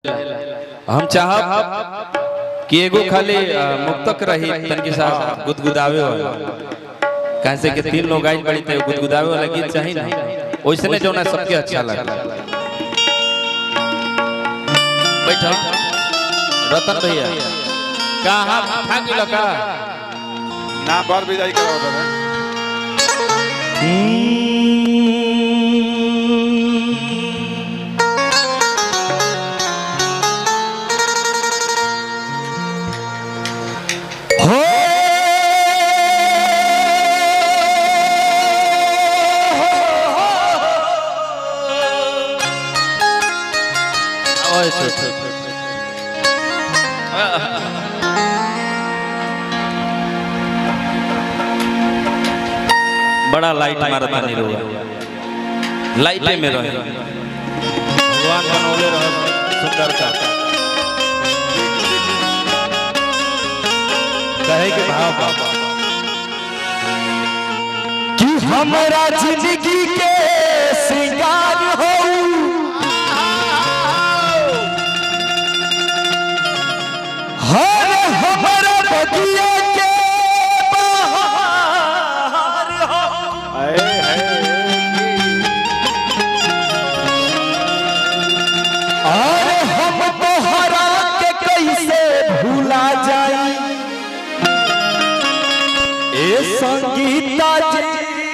हम चाहब कि एगो खाली मुक्तक रही तनके साथ गुदगुदावे वाला कैसे के तीन लोग आइल बड़ी थे गुदगुदावे वाला गीत चाहिए ना वैसे ने जो ना सबके अच्छा लगा। बैठो रतन भैया कहाँ भाग लगा ना बार विदाई करो तो बड़ा लाइट मारता नहीं रहा लाइट में रहे भगवान बनौले रहे सुंदरता कहे के भाव बाबा कि हमारा जिंदगी के सिंगार हो हर हमारा बगिया के बहार हो अरे हम तोहरा के कैसे भूला जाई ए संगीता जी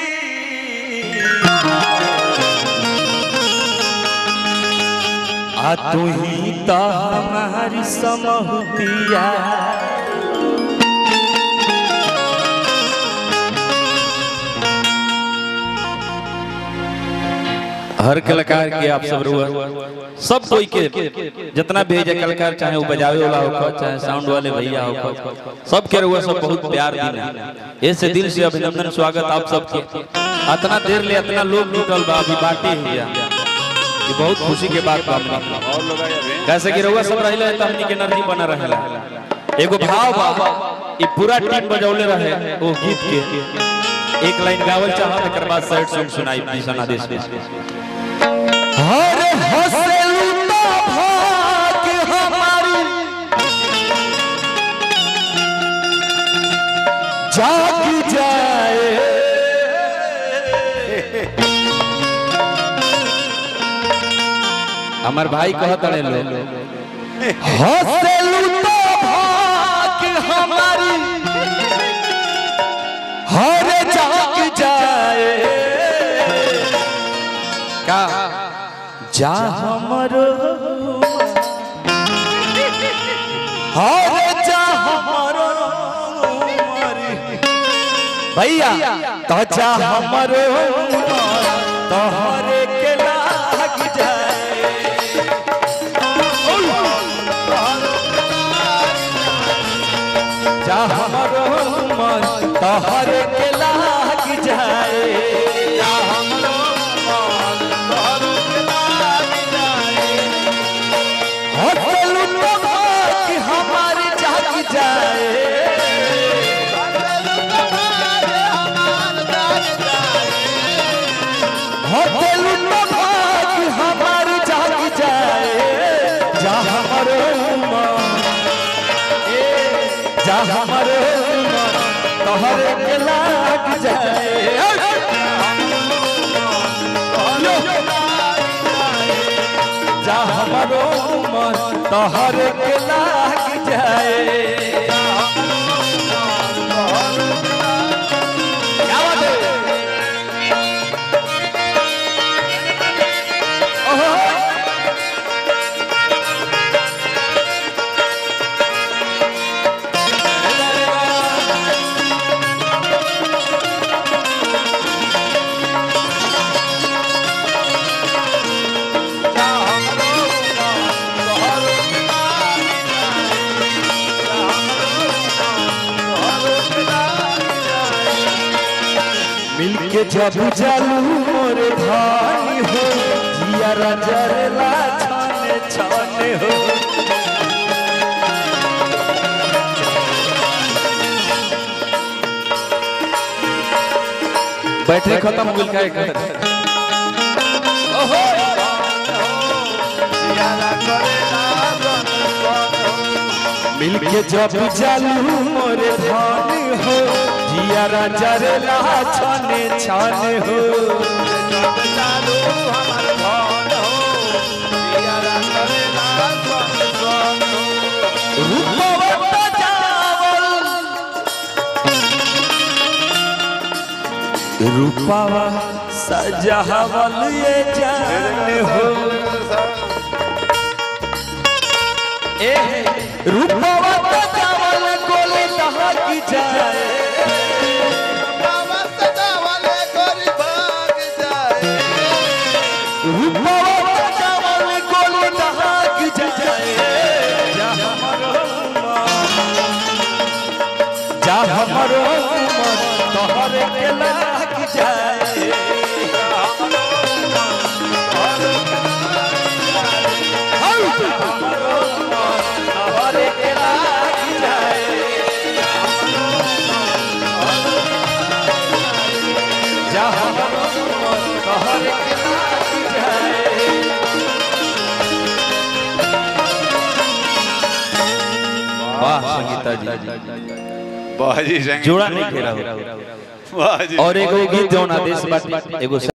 आ तू ही तो हमारी समहुतिया हर कलाकार के आप सब रुआ सब कोई के जितना भी है कलाकार चाहे वो बजावे वाला हो चाहे साउंड वाले भैया हो सब के रुआ सब बहुत प्यार देना ऐसे दिल से अभिनंदन स्वागत आप सबके इतना देर ले इतना लोग जुटल बा अभी बाटी है ये बहुत खुशी के बात बा और लोग कैसे कि रुआ सब रहले त हमनी के एनर्जी बना रहला एगो भाव बा ये पूरा टीम बजौले रहे वो गीत के एक लाइन गावल चाहत एकर बाद साइड सॉन्ग सुनाई दिशन आदेश हर हसेलुता भाग हमारी जाग जाए हमार भाई कहत रहे लो हसेलुता भाग हमारी हर जाग जाए का जा हमरो हर जा हमरो भैया तो जा हमरो तोहरे के लाग जाए जा हमरो मन तोहरे के लाग जाए जा हमरो हमारी जाग जाए हमारी जाग जाए जा हमारे जा हमारे तोहरे के लाग जाए जा हमारो मन तोहरे के लाग जाए क्या बात है मिलके जब चलू मोरे भानी हो जिया रजरला छाने छाने हो बैठे खत्म हो गइल का ओहो जिया ला करे मिलके जब जालू मोरे धान हो जिया राजा रे ला छाने छाने हो चालू हमार धन हो जिया राजा रे ला छाने हो रूपवा जावल रूपवा सजावल ये जान हो ए रूपवा सजावल कोले कहाँ की जाए बाबा सजावले गोरी भाग जाए रूपवा सजावल कोले कहाँ की जाए जा हमरो मन तोहरे के लाग जाए वाह संगीता जी बाजी संग जोड़ा नहीं घेरा हो बाजी और एगो गीत जौन आदेश बाटी एगो